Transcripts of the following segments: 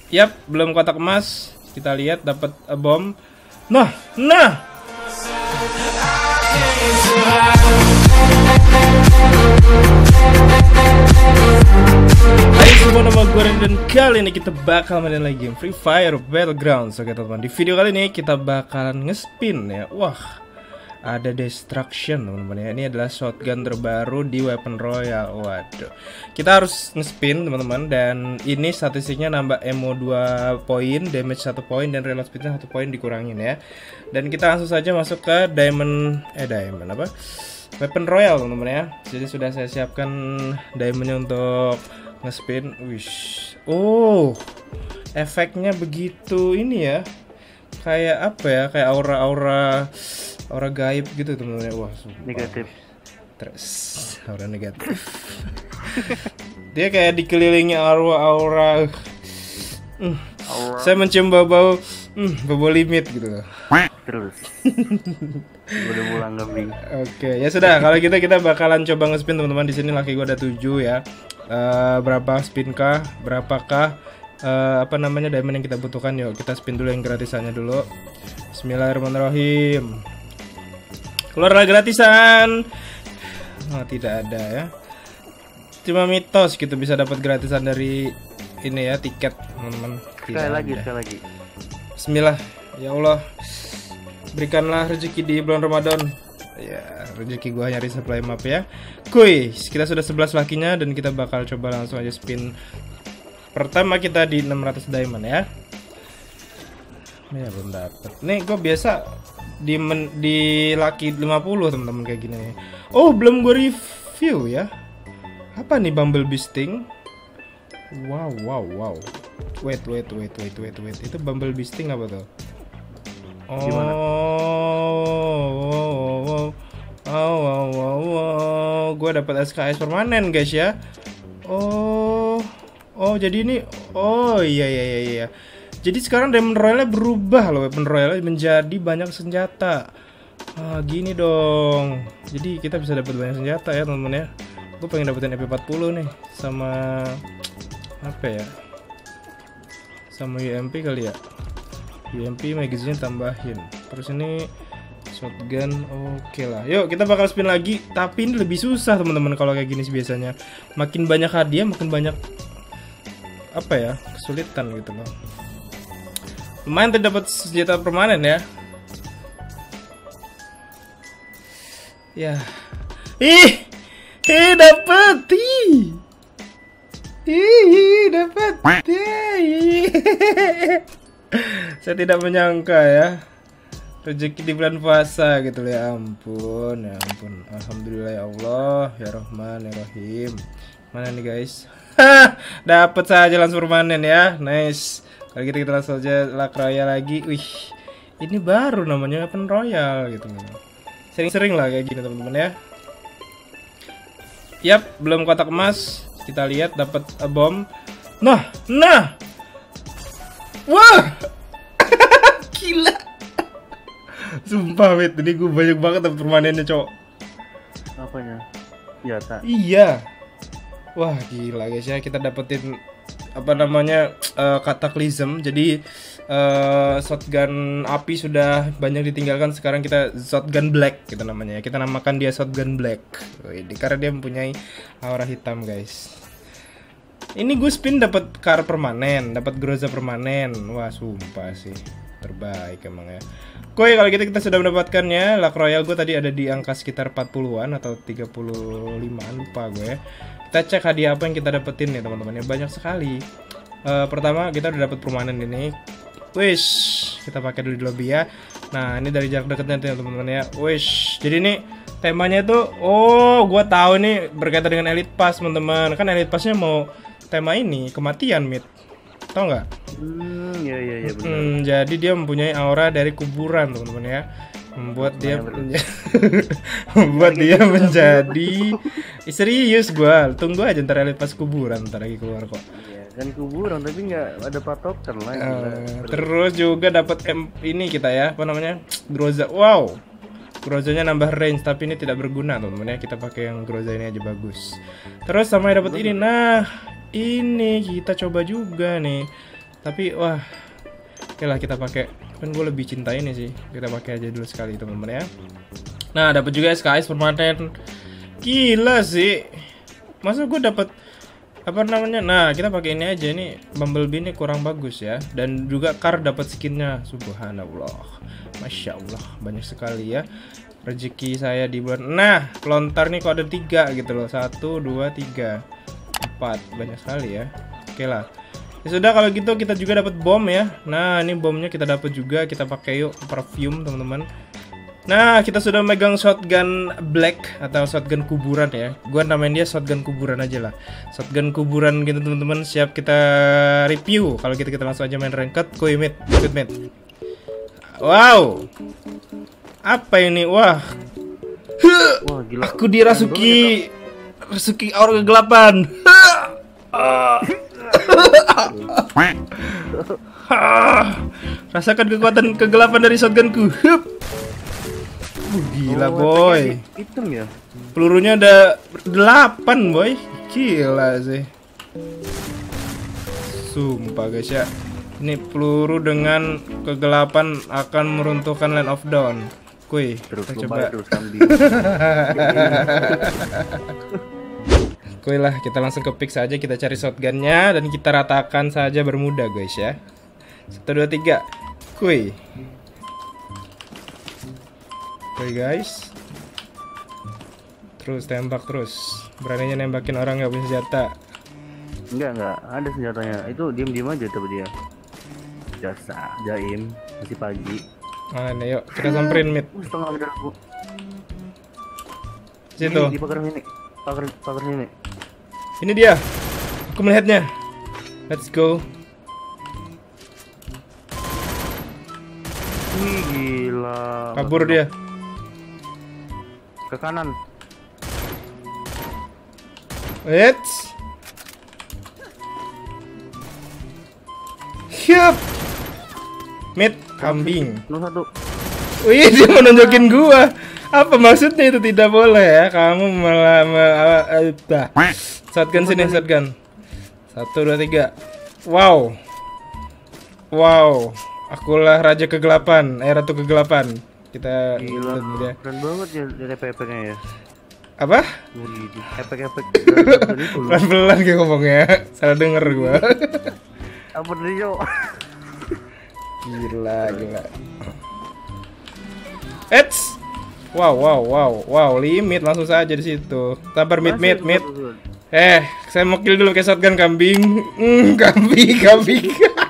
Yap, belum kotak emas. Kita lihat dapat bom. Nah. Hai semua, nama gue Ren dan kali ini kita bakal main lagi game Free Fire Battlegrounds. Oke teman-teman, di video kali ini kita bakalan ngespin ya. Wah, ada destruction teman-teman ya. Ini adalah shotgun terbaru di Weapon Royale. Waduh, kita harus ngespin teman-teman. Dan ini statistiknya nambah ammo 2 poin, damage 1 poin, dan reload speednya 1 poin dikurangin ya. Dan kita langsung saja masuk ke diamond apa? Weapon Royale teman-teman ya. Jadi sudah saya siapkan diamondnya untuk ngespin. Wish. Oh, efeknya begitu ini ya. Kayak apa ya? Kayak aura gaib gitu teman-teman. Wah, sumpah. Negatif. Terus aura negatif. Dia kayak dikelilingi aura. Saya mencium bau limit gitu. Terus. Udah pulang lebih. Oke, ya sudah. Kalau gitu kita bakalan coba ngespin teman-teman. Di sini laki gua ada 7 ya. Berapa spinkah? Berapakah diamond yang kita butuhkan? Yuk kita spin dulu yang gratisannya dulu. Bismillahirrahmanirrahim. Keluarlah gratisan. Oh, tidak ada ya. Cuma mitos gitu bisa dapat gratisan dari ini ya, tiket teman-teman. Sekali lagi. Bismillah. Ya Allah, berikanlah rezeki di bulan Ramadan. Ya, rezeki gua hanya resupply map ya. Kuy, kita sudah 11 lakinya dan kita bakal coba langsung aja spin. Pertama kita di 600 diamond ya. Ya belum dapet. Nih gue biasa di laki 50 teman-teman kayak gini nih. Oh, belum gue review ya. Apa nih Bumblebee Sting? Wow. Wait. Itu Bumblebee Sting apa tuh? Gue dapat SKS permanen guys ya. Oh, jadi ini. Oh iya. Jadi sekarang Diamond Royale berubah loh, Weapon Royale menjadi banyak senjata. Gini dong. Jadi kita bisa dapat banyak senjata ya teman-teman ya. Gue pengen dapetin EP40 nih sama apa ya? Sama UMP kali ya. UMP magazine tambahin. Terus ini shotgun, oke lah. Yuk kita bakal spin lagi. Tapi ini lebih susah teman-teman kalau kayak gini sih biasanya. Makin banyak hadiah, makin banyak apa ya, kesulitan gitu loh. Lumayan terdapat senjata permanen ya. Ya. Dapet. Dapat. Saya tidak menyangka ya. Rezeki di bulan puasa gitu loh, ya ampun. Alhamdulillah ya Allah, ya Rahman, ya Rahim. Mana nih guys? Dapat saja langsung permanen ya. Nice. Kalau gitu kita langsung aja Luck Royale lagi. Wih, ini baru namanya Weapon Royale gitu. Sering-sering lah kayak gini teman-teman ya. Yap, belum kotak emas. Kita lihat dapat bom. Nah. Wah. Gila. Sumpah wait, ini gue banyak banget dapat permanennya, cowok. Apanya? Ya, tak. Iya. Wah, gila guys ya, kita dapetin Cataclysm. Jadi shotgun api sudah banyak ditinggalkan, sekarang kita shotgun black gitu namanya. Kita namakan dia shotgun black. Karena dia mempunyai aura hitam, guys. Ini gue spin dapat car permanen, dapat groza permanen. Wah, sumpah sih. Terbaik emang ya. Kalau gitu kita sudah mendapatkannya. Luck Royale gue tadi ada di angka sekitar 40-an atau 35-an, lupa gue ya. Kita cek hadiah apa yang kita dapetin nih teman-teman ya, banyak sekali. Pertama kita udah dapet permanen ini. Wish, kita pakai dulu di lobby ya. Nah, ini dari jarak dekatnya teman-teman ya. Wish. Jadi ini temanya tuh, gue tahu nih berkaitan dengan Elite Pass teman-teman. Kan Elite Passnya mau tema ini kematian mid. Tahu nggak? Iya benar. Jadi dia mempunyai aura dari kuburan teman-teman ya. Membuat dia menjadi serius. Gua tunggu aja ntar Elite Pass kuburan ntar lagi keluar kok. Iya, kan kuburan tapi nggak ada patokan lah. Terus juga dapat ini kita ya, Groza. Wow, Grozanya nambah range, tapi ini tidak berguna teman-teman ya. Kita pakai yang Groza ini aja bagus. Terus sama dapat ini. Nah, ini kita coba juga nih. Tapi wah, oke lah kita pakai. Kan gue lebih cinta ini sih. Kita pakai aja dulu sekali teman-teman ya. Nah, dapat juga SKS permanen. Gila sih. Masa gue dapat apa namanya? Nah, kita pakai ini aja. Ini Bumblebee ini kurang bagus ya. Dan juga Car dapat skinnya. Subhanallah. Masya Allah, banyak sekali ya rezeki saya di bulan. Nah, lontar nih kok ada 3 gitu loh. 1, 2, 3, 4. Banyak sekali ya. Oke lah. Ya sudah kalau gitu kita juga dapat bom ya. Nah, ini bomnya kita dapat juga. Kita pakai yuk perfume teman-teman. Nah, kita sudah megang shotgun black atau shotgun kuburan ya. Gua namain dia shotgun kuburan aja lah. Shotgun kuburan gitu teman-teman. Siap kita review. Kalau gitu kita langsung aja main ranked. Kuy mid, ikut mid. Wow. Apa ini? Wah. Wah, gila. Aku dirasuki aura kegelapan. Rasakan kekuatan kegelapan dari shotgunku. Gila boy. Hitam ya. Pelurunya ada 8 boy. Gila sih. Sumpah guys ya. Ini peluru dengan kegelapan akan meruntuhkan Land of Dawn. Kuy, Terus kita coba. terus kambing. Kuy lah, kita langsung ke pick saja. Kita cari shotgunnya dan kita ratakan saja bermuda guys ya. 1, 2, 3. Kuy. Kuy guys. Terus tembak terus. Beraninya nembakin orang nggak punya senjata. Enggak, ada senjatanya. Itu diam-diam aja tapi dia. Jasa, jaim, masih pagi. Mana yuk, kita samperin mid. Setengah udah aku. Situ. Di pagar ini. Pagar ini. Ini dia. Aku melihatnya. Let's go. Wih, gila. Kabur dia. Ke kanan. Let's. Hyup. Mid kambing. 01. Wih, dia mau nunjukin gua. Apa maksudnya itu? Tidak boleh ya. Kamu malah shotgun sini, shotgun. 1, 2, 3. Wow. Wow. Akulah raja kegelapan, ratu kegelapan. Kita Gila. dia. Keren banget ya efek-efeknya ya. Apa? Wih, efek-efek. Pelan-pelan kayak ngomongnya. Salah denger gua. Apa tadi, Cok? Gila. Eits. Wow, limit langsung saja di situ. Sabar mid. Saya mau kill dulu kayak shotgun kambing. Kambing.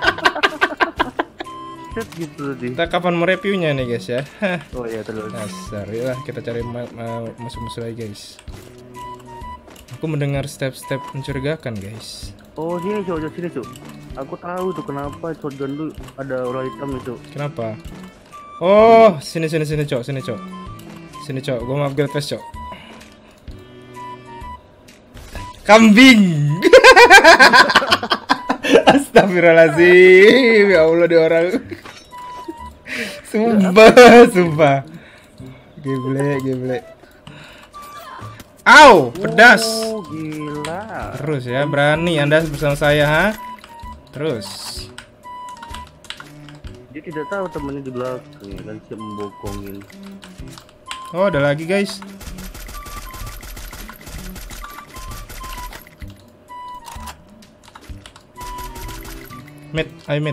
Set gitu tadi. Kita kapan mau reviewnya nih guys ya? Hah. Oh iya, terus. Dasar, lah kita cari musuh-musuh lagi guys. Aku mendengar step-step mencurigakan guys. Oh, sini, Cok, sini, Cok. Aku tahu tuh kenapa shotgun lu ada aura hitam itu. Kenapa? Oh, sini cok. Sini cok, gua mau upgrade face cok. Kambing. Astagfirullahaladzim. Ya Allah dia orang. Sumpah. Geblek. Au, pedas. Oh, gila. Terus ya, berani Anda bersama saya, ha? Terus. Dia tidak tahu temennya di belakang ya kan, siap membokongin. Oh, ada lagi guys. Mid.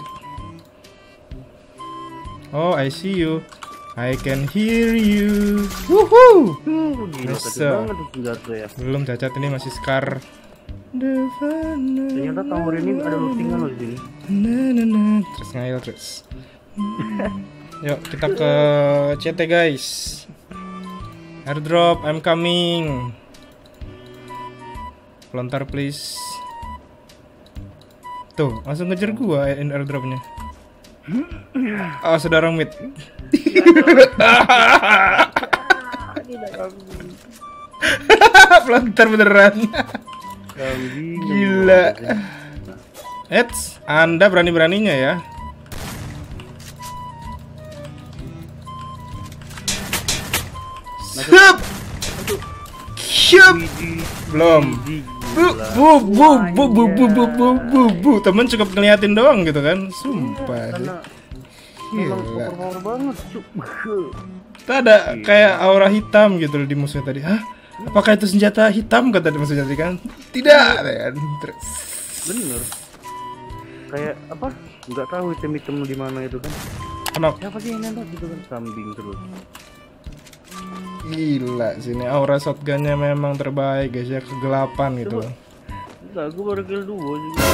Oh, I see you. I can hear you. Woohoo. Gila, Bisa. kecil banget tuh senjata ya. Belum cacat, ini masih Scar. Ternyata tower ini ada lootingan loh di sini. Terus ngayal terus. Yuk kita ke CT guys. Airdrop, I'm coming. Lontar please. Tuh, langsung ngejar gua airdropnya. Oh, saudara mid. Lontar beneran. Gila. Anda berani-beraninya ya. Hup. Belum. Temen cukup ngeliatin doang gitu kan, sumpah sih. Memang Gila. power banget, cuk. Itu ada kayak aura hitam gitu loh di musuhnya tadi. Hah? Apakah itu senjata hitam kata musuhnya tadi kan? Tidak, kan? Terus Bener. Kayak apa? Nggak tahu item-item di mana itu kan. kenapa? Siapa sih yang nembak gitu kan? Kambing terus. Gila sini aura shotgunnya memang terbaik guys ya, kegelapan gitu loh. Enggak, gue baru kill 2 juga.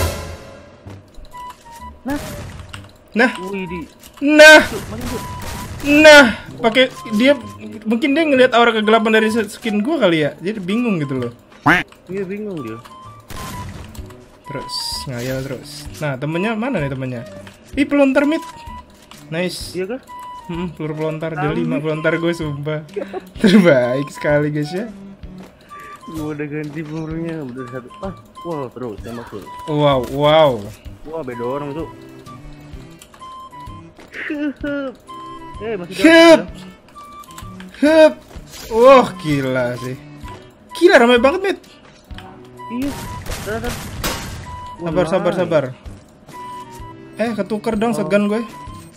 Nah, Wih di. nah, Mari gua. nah, pakai dia mungkin dia ngelihat aura kegelapan dari skin gua kali ya, jadi bingung gitu loh. Iya bingung dia. Terus ngayal terus. Nah temennya mana nih temennya? Ih pelontar mid. Nice. Iya kan? Peluru pelontar dia 5 pelontar gue sumpah. Terbaik sekali guys ya. Gue udah ganti pelurunya udah satu. Wah terus tembak terus. Wow, wow. Wah beda orang tuh. Masih Hup. ada. Hup. Wah gila sih. Gila ramai banget mid. Iya. Ternyata. Sabar. Ketuker dong shotgun gue.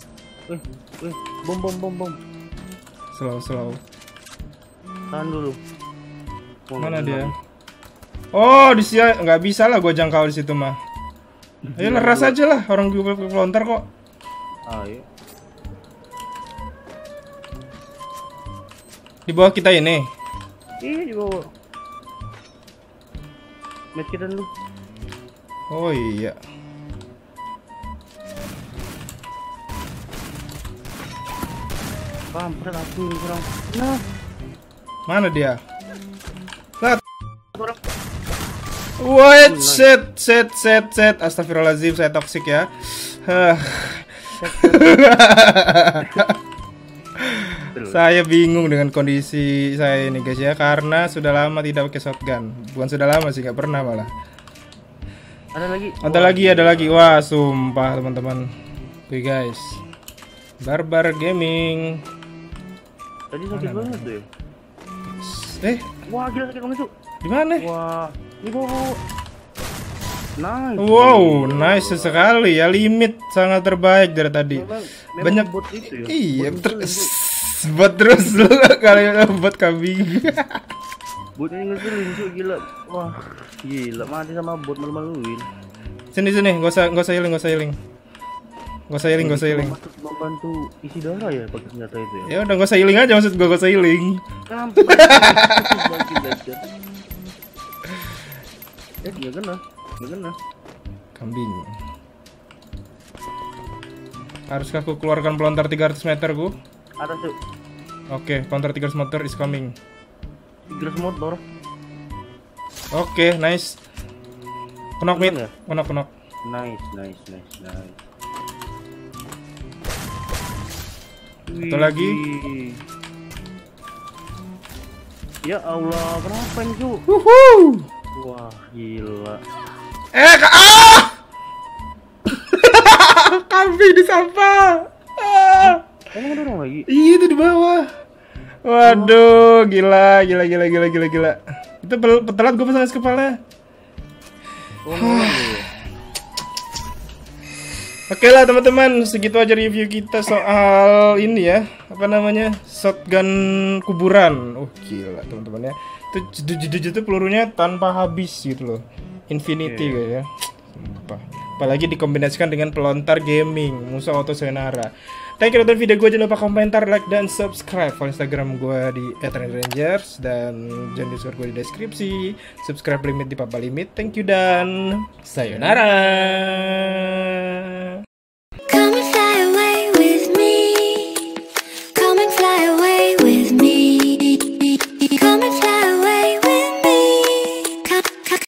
Bom. Slow. Tahan dulu. Mana dia? Oh, di sini nggak bisa lah gue jangkau di situ mah. Ayo leras aja lah, orang gue pelontar kok. Ayo. Di bawah kita ini. Iya di bawah. Met kita dulu. Oh iya. Kampret aku ini kurang. Nah, Mana dia? Lihat. kurang. Wait, set. Astagfirullahaladzim, saya toxic ya. Saya bingung dengan kondisi saya ini guys ya, karena sudah lama tidak pakai shotgun. Bukan sudah lama sih, nggak pernah malah. Ada lagi. Wah, sumpah teman-teman. Oke guys. Barbar Gaming. Tadi sakit banget tuh ya. Wah gila sakit banget tuh. Di mana? Wah, ini bawah. Nice. Wow, nice sekali ya, limit sangat terbaik dari tadi. Memang Banyak bot itu ya. Iya, Bot buat terus lu kali buat kambing. botnya ngeselin cuy, gila. Wah, gila mati sama bot malu-maluin. Sini, nggak usah healing. Maksud membantu isi darah ya pakai senjata itu ya. Ya udah nggak usah healing aja, maksud gua nggak usah healing. Kampret. Bagi lecet. Nggak kena. Kambing. Haruskah aku keluarkan pelontar 300 meter ku? Ada tuh. Oke, pelontar 300 meter is coming. Tigres motor. Oke, nice. Knock mid. Ya? Knock. Nice. Satu lagi. Ya Allah, kenapa ini cu? Wuhuu. Wah, gila. Kambing di sampah. Emang ada orang lagi? Iya itu di bawah. Waduh, gila. Itu petelat gue pasang es kepala. Oke lah teman-teman, segitu aja review kita soal ini ya, apa namanya, shotgun kuburan. Gila teman-teman ya. Itu pelurunya tanpa habis gitu loh, infinity guys ya. Sumpah. Apalagi dikombinasikan dengan pelontar gaming, musuh auto Sayonara. Thank you nonton video gue, jangan lupa komentar, like, dan subscribe. Follow Instagram gue di @rangers dan jangan Discord gue di deskripsi. Subscribe limit di Papa Limit. Thank you dan sayonara.